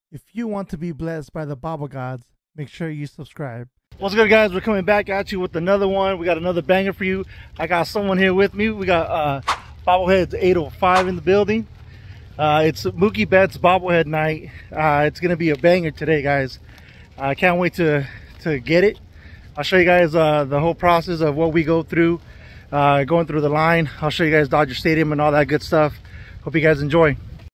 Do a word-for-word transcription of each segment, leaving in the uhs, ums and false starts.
If you want to be blessed by the Bobble Gods, make sure you subscribe. What's good, guys? We're coming back at you with another one. We got another banger for you. I got someone here with me. We got uh, Bobbleheads eight oh five in the building. Uh, it's Mookie Betts Bobblehead night. Uh, it's going to be a banger today, guys. I can't wait to, to get it. I'll show you guys uh, the whole process of what we go through, uh, going through the line. I'll show you guys Dodger Stadium and all that good stuff. Hope you guys enjoy.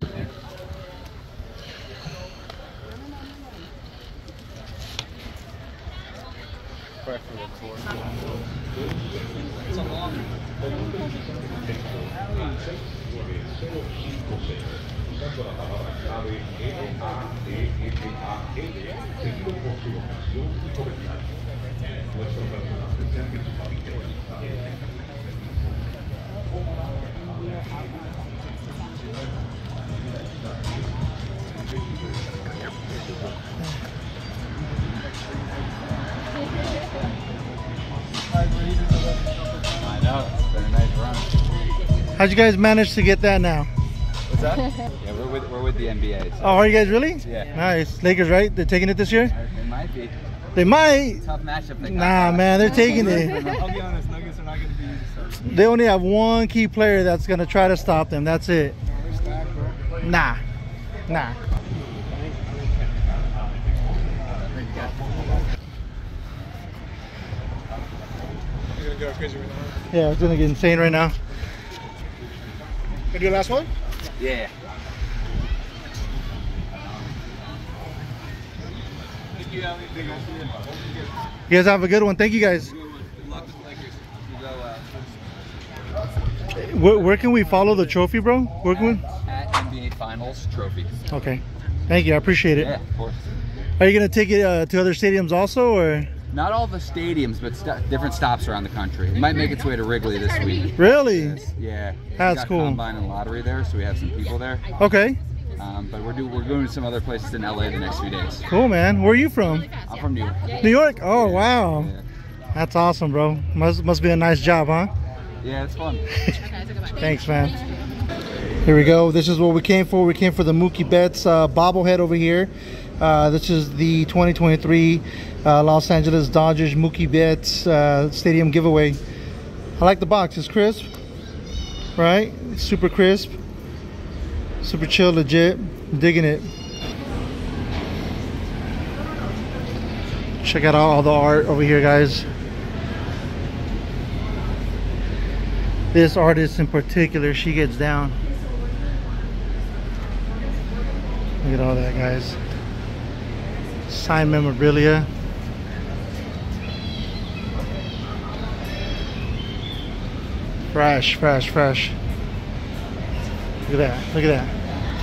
I know, it's been a nice run. How'd you guys manage to get that now? What's that? Yeah, we're with, we're with the N B A. So. Oh, are you guys really? Yeah. Nice. Lakers, right? They're taking it this year? They might be. They might. Tough matchup. They nah, man, they're taking it. I'll be honest, Nuggets are not going to be easy. They only have one key player that's going to try to stop them. That's it. Nah. Nah. You're gonna go crazy right now. Yeah, it's gonna get insane right now. Gonna do the last one? Yeah. Thank you, Ali. You guys have a good one. Thank you guys. Where, where can we follow the trophy, bro? Where can we? At N B A Finals Trophy. Okay. Thank you. I appreciate it. Yeah, of course. Are you gonna take it uh, to other stadiums also, or? Not all the stadiums, but st different stops around the country. It might make its way to Wrigley this week. Really? Yes, yeah. That's we got cool. Combine and lottery there, so we have some people there. Okay. Um, but we're do we're going to some other places in L A the next few days. Cool, man. Where are you from? I'm from New York. New York? Oh, wow. Yeah. That's awesome, bro. Must must be a nice job, huh? Yeah, it's fun. Thanks, man. Here we go. This is what we came for. We came for the Mookie Betts uh, bobblehead over here. Uh, this is the twenty twenty-three uh, Los Angeles Dodgers Mookie Betts uh, Stadium giveaway. I like the box. It's crisp, right? It's super crisp, super chill, legit. I'm digging it. Check out all the art over here, guys. This artist in particular, she gets down. Look at all that, guys. Signed memorabilia. Fresh, fresh, fresh. Look at that, look at that.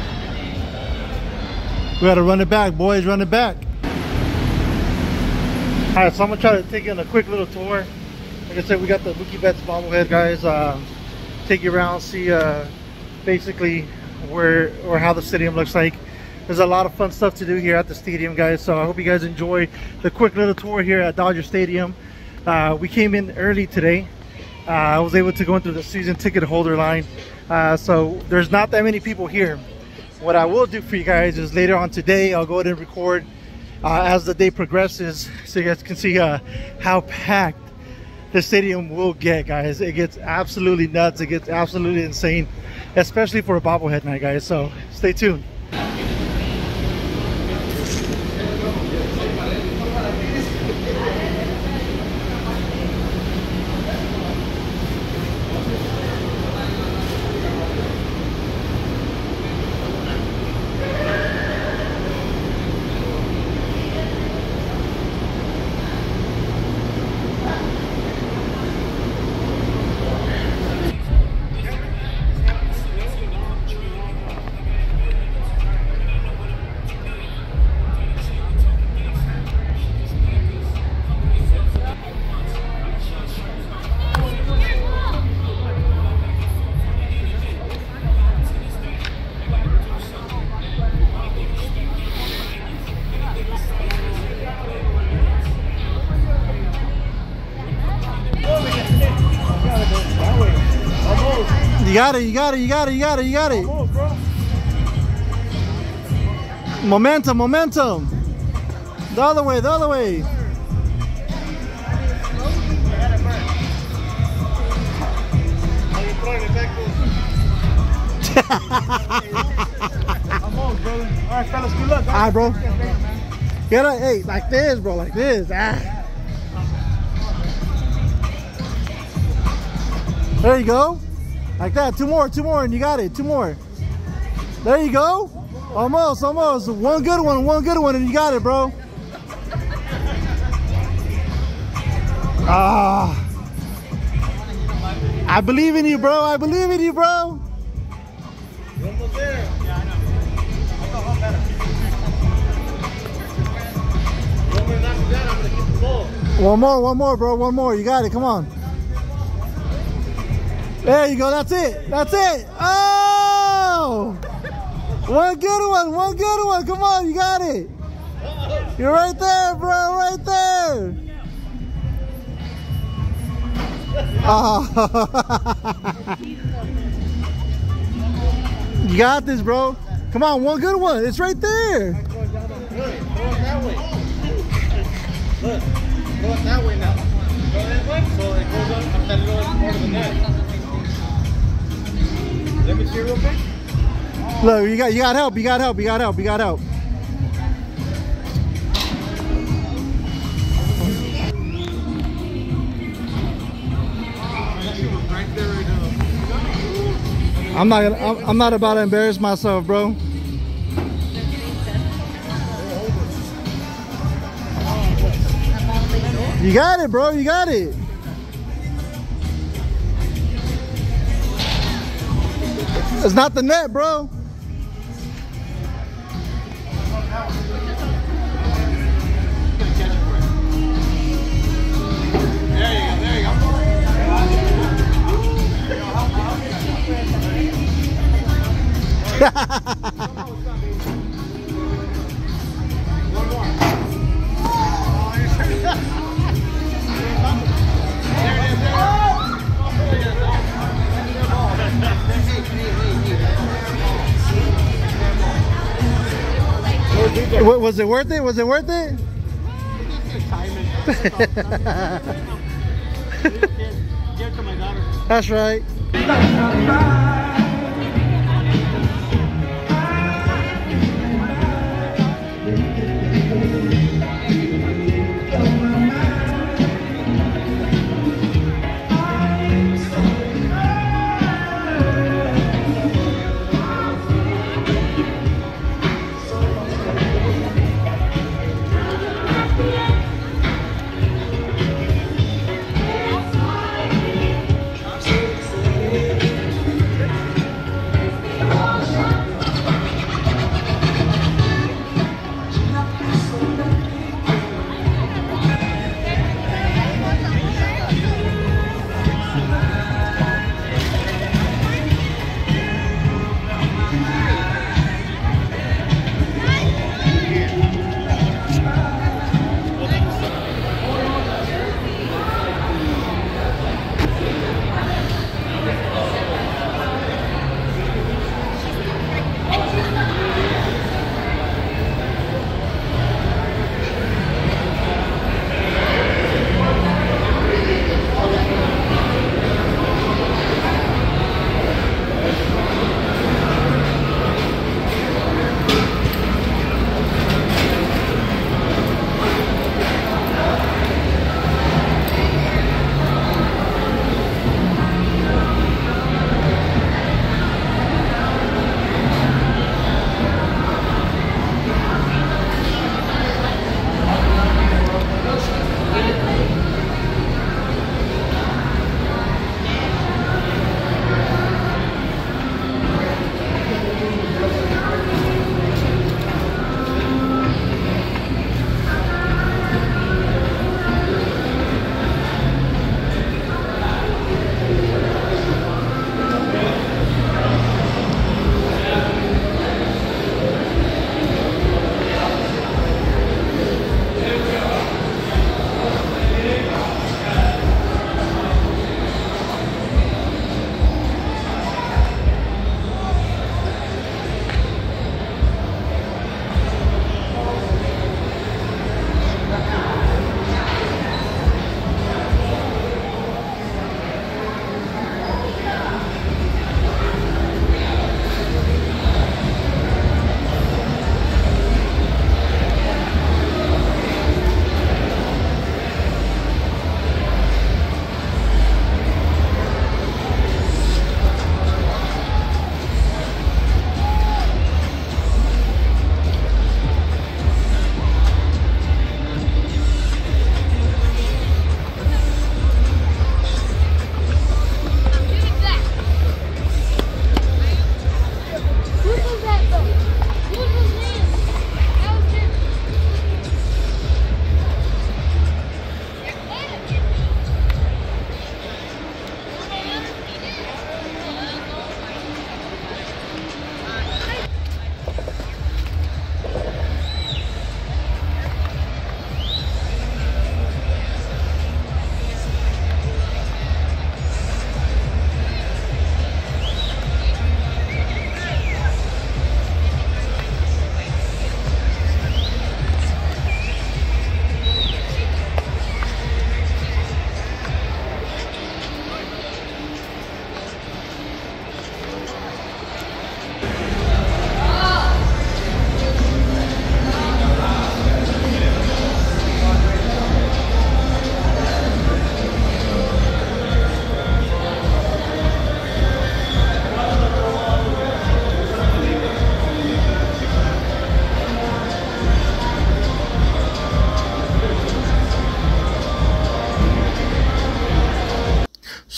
We gotta run it back, boys, run it back. All right, so I'm gonna try to take you on a quick little tour. Like I said, we got the Mookie Betts bobblehead, guys. Uh, take you around, see uh, basically where or how the stadium looks like. There's a lot of fun stuff to do here at the stadium, guys. So I hope you guys enjoy the quick little tour here at Dodger Stadium. Uh, we came in early today. Uh, I was able to go into the season ticket holder line. Uh, so there's not that many people here. What I will do for you guys is later on today, I'll go ahead and record uh, as the day progresses, so you guys can see uh, how packed the stadium will get, guys. It gets absolutely nuts. It gets absolutely insane, especially for a bobblehead night, guys. So stay tuned. You got it, you got it, you got it, you got it, you got it. Almost, bro. Momentum, momentum. The other way, the other way. Alright, fellas, good luck. Alright, bro. Get up, hey, like this, bro, like this. Ah. There you go. Like that. Two more, two more, and you got it. Two more. There you go. Almost, almost. One good one, one good one, and you got it, bro. Ah. I believe in you, bro. I believe in you, bro. You're almost there. Yeah, I know. I thought I'm better. You want me to knock you down? I'm going to keep the ball. One more, one more, bro. One more. You got it. Come on. There you go. That's it. That's it. Oh! One good one. One good one. Come on. You got it. You're right there, bro. Right there. Oh. You got this, bro. Come on. One good one. It's right there. Look, go that way. Look, go that way now. Go that way, so it goes up and then it goes part of the net. Let me see real quick. Look, you got you got help, you got help, you got help, you got help. I'm not gonna, I'm, I'm not about to embarrass myself, bro. You got it, bro, you got it. It's not the net, bro. There you go, there you go. One more. There it is, there. Wa- Was it worth it? Was it worth it? That's right.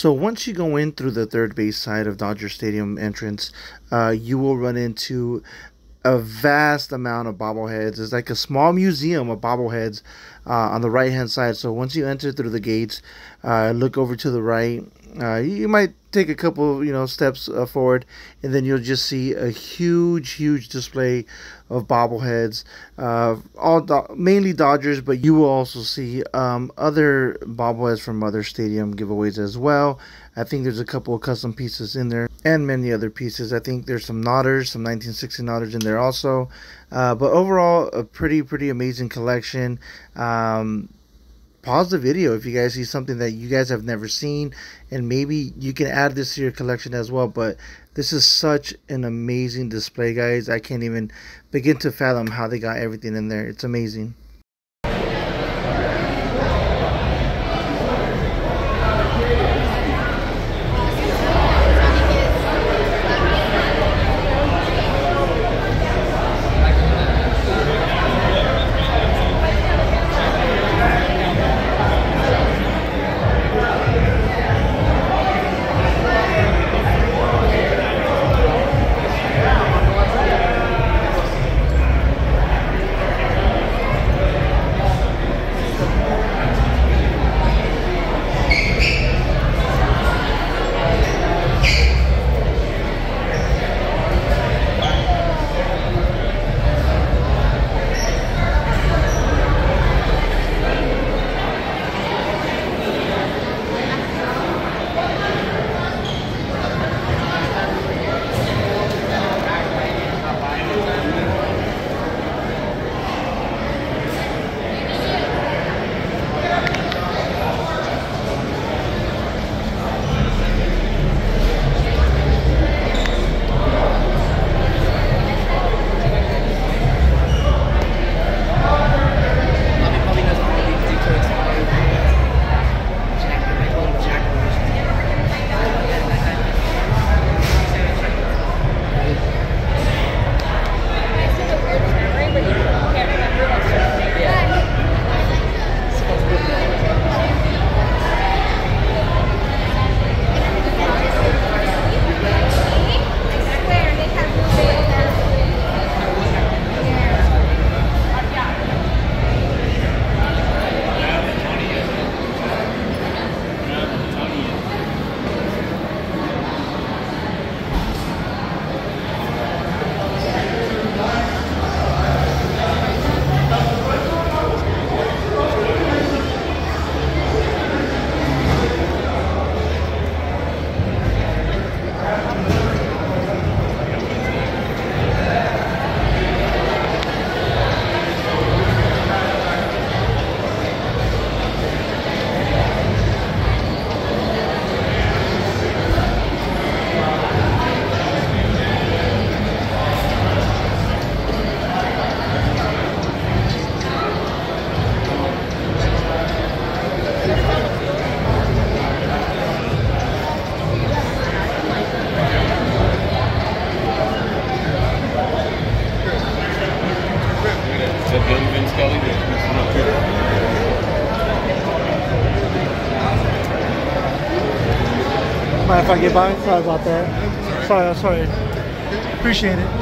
So once you go in through the third base side of Dodger Stadium entrance, uh, you will run into a vast amount of bobbleheads. It's like a small museum of bobbleheads uh, on the right hand side. So once you enter through the gates, uh, look over to the right. Uh, you might take a couple, you know, steps uh, forward, and then you'll just see a huge, huge display of bobbleheads. Uh, all do mainly Dodgers, but you will also see um, other bobbleheads from other stadium giveaways as well. I think there's a couple of custom pieces in there, and many other pieces. I think there's some Nodders, some nineteen sixty Nodders in there also. Uh, but overall, a pretty, pretty amazing collection. Um, Pause the video if you guys see something that you guys have never seen, and maybe you can add this to your collection as well. But this is such an amazing display, guys. I can't even begin to fathom how they got everything in there. It's amazing. Mind if I get by? Sorry about that. Sorry, I'm sorry. Appreciate it.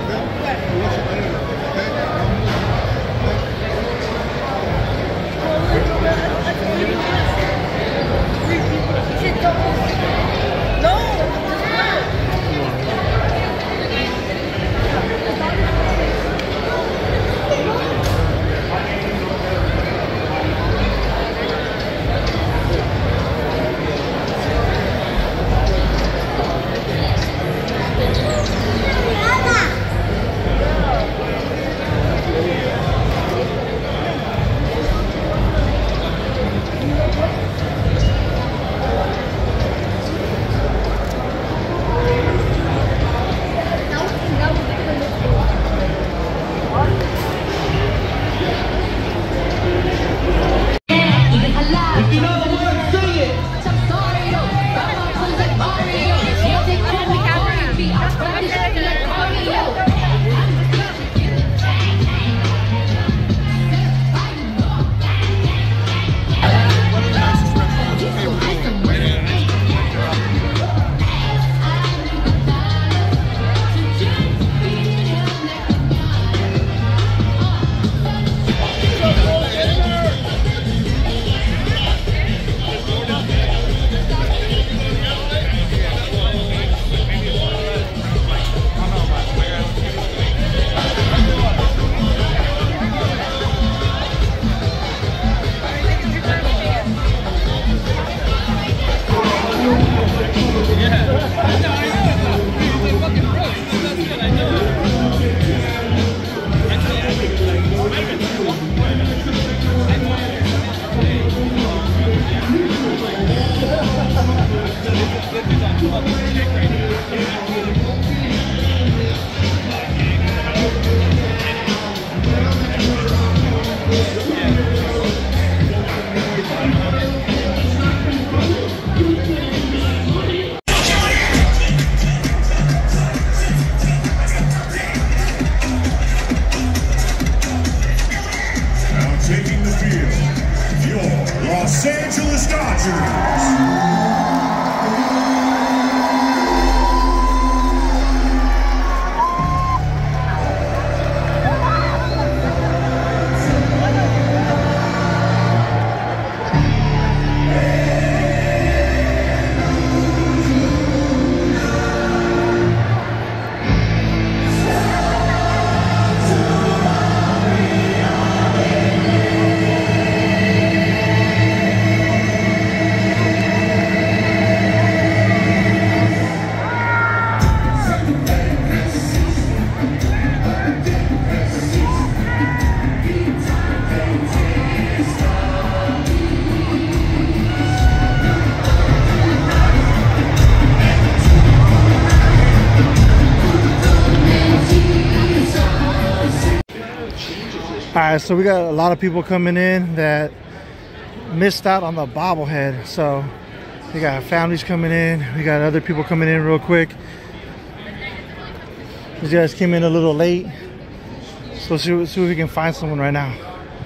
Taking the field, your Los Angeles Dodgers. All right, so we got a lot of people coming in that missed out on the bobblehead. So we got families coming in. We got other people coming in real quick. These guys came in a little late. So let's see, see if we can find someone right now.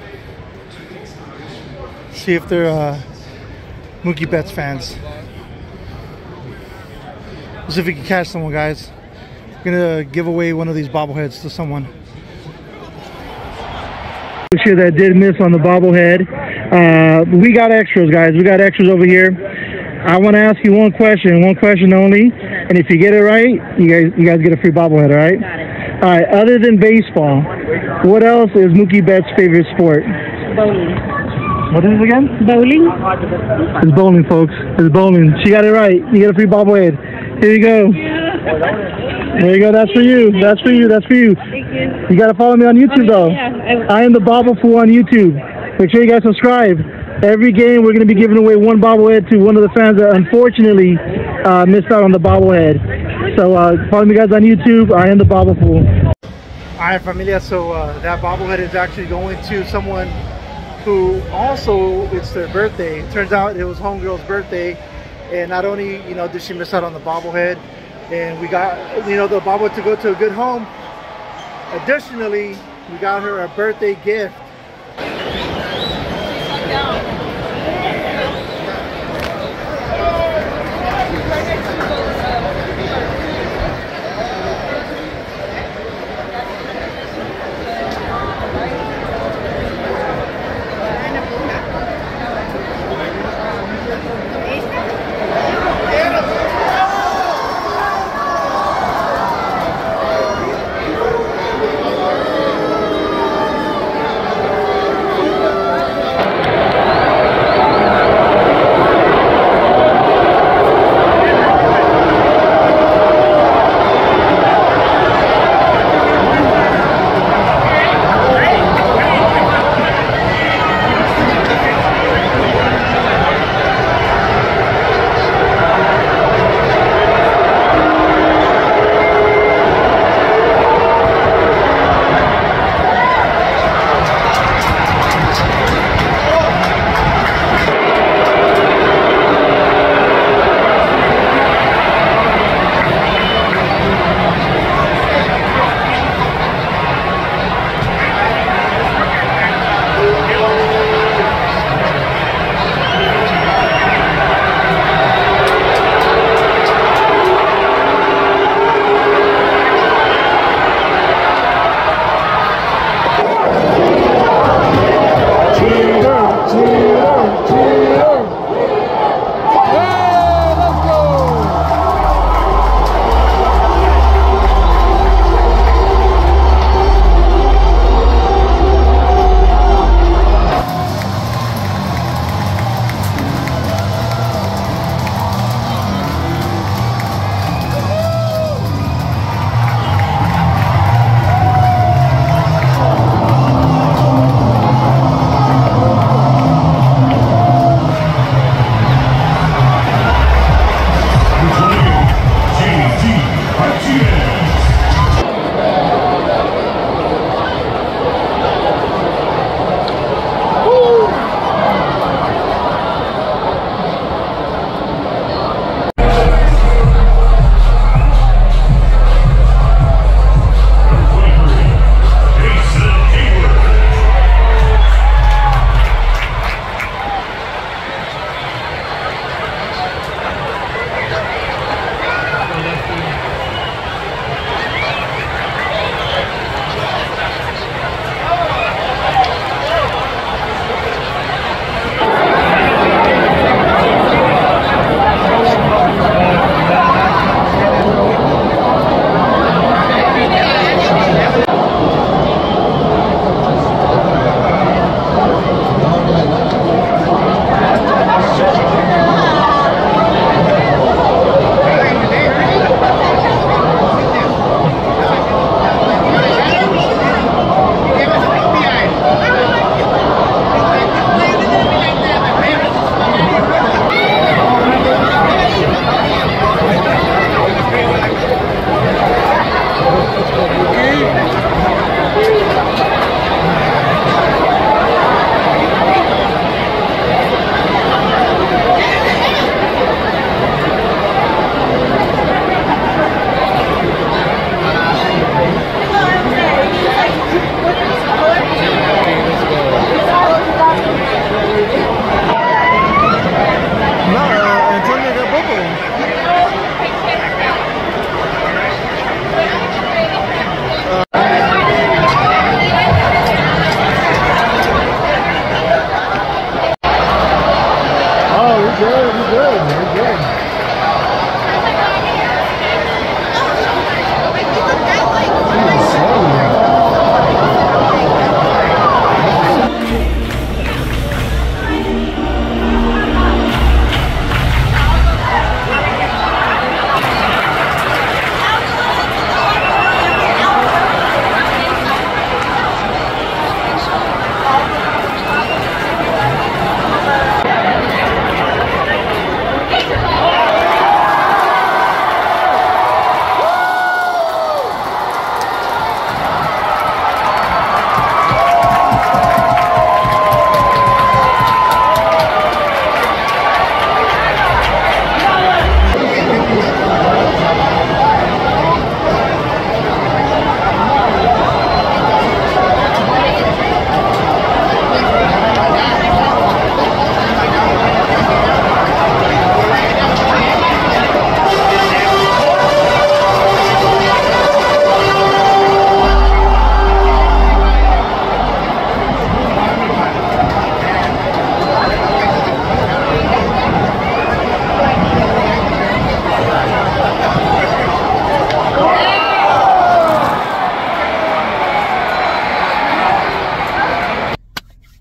See if they're uh, Mookie Betts fans. Let's see if we can catch someone, guys. We're gonna give away one of these bobbleheads to someone. Sure that did miss on the bobblehead. Uh, we got extras, guys. We got extras over here. I want to ask you one question, one question only. And if you get it right, you guys, you guys get a free bobblehead. All right. Got it. All right. Other than baseball, what else is Mookie Betts' favorite sport? Bowling. What is it again? Bowling. It's bowling, folks. It's bowling. She got it right. You get a free bobblehead. Here you go. There you go. That's for you. That's for you. That's for you. Thank you. You got to follow me on YouTube, though. Yeah, I am the Bobble Fool on YouTube. Make sure you guys subscribe. Every game, we're going to be giving away one bobblehead to one of the fans that unfortunately uh, missed out on the bobblehead. So uh, follow me guys on YouTube. I am the Bobble Fool. All right, familia. So uh, that bobblehead is actually going to someone who also, it's their birthday. It turns out it was homegirl's birthday. And not only, you know, did she miss out on the bobblehead, and we got, you know, the bobblehead to go to a good home. Additionally, we got her a birthday gift.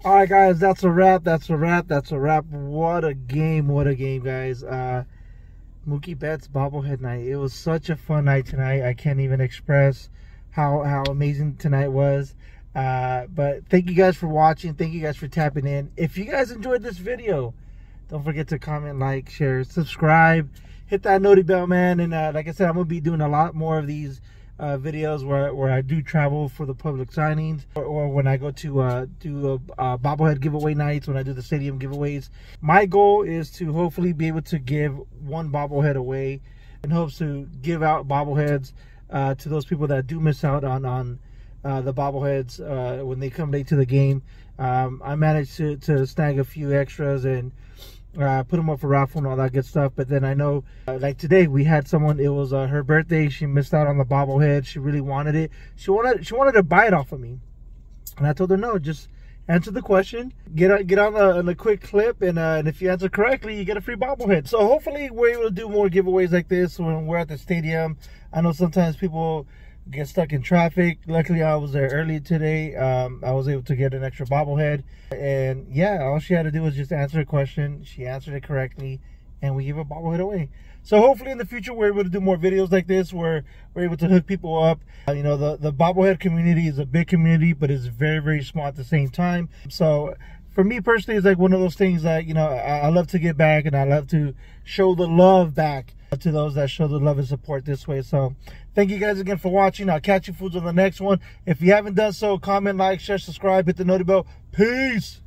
All right, guys, that's a wrap. That's a wrap. That's a wrap. What a game. What a game, guys. Uh, Mookie Betts bobblehead night. It was such a fun night tonight. I can't even express how, how amazing tonight was. Uh, but thank you guys for watching. Thank you guys for tapping in. If you guys enjoyed this video, don't forget to comment, like, share, subscribe. Hit that noti bell, man. And uh, like I said, I'm going to be doing a lot more of these Uh, videos where, where I do travel for the public signings, or, or when I go to uh, do a, uh, bobblehead giveaway nights, when I do the stadium giveaways. My goal is to hopefully be able to give one bobblehead away, in hopes to give out bobbleheads uh, to those people that do miss out on on uh, the bobbleheads uh, when they come late to the game. Um, I managed to, to snag a few extras and Uh, put them up for raffle and all that good stuff. But then I know, uh, like today, we had someone. It was uh, her birthday. She missed out on the bobblehead. She really wanted it. She wanted she wanted to buy it off of me, and I told her no. Just answer the question. Get on get on a, on a quick clip, and uh, and if you answer correctly, you get a free bobblehead. So hopefully we're able to do more giveaways like this when we're at the stadium. I know sometimes people get stuck in traffic. Luckily, I was there early today. Um, I was able to get an extra bobblehead. And yeah, all she had to do was just answer a question. She answered it correctly, and we gave a bobblehead away. So hopefully in the future, we're able to do more videos like this where we're able to hook people up. Uh, you know, the, the bobblehead community is a big community, but it's very, very small at the same time. So for me personally, it's like one of those things that, you know, I, I love to get back, and I love to show the love back to those that show the love and support this way. So thank you guys again for watching. I'll catch you fools on the next one. If you haven't done so, comment, like, share, subscribe, hit the noti bell. Peace.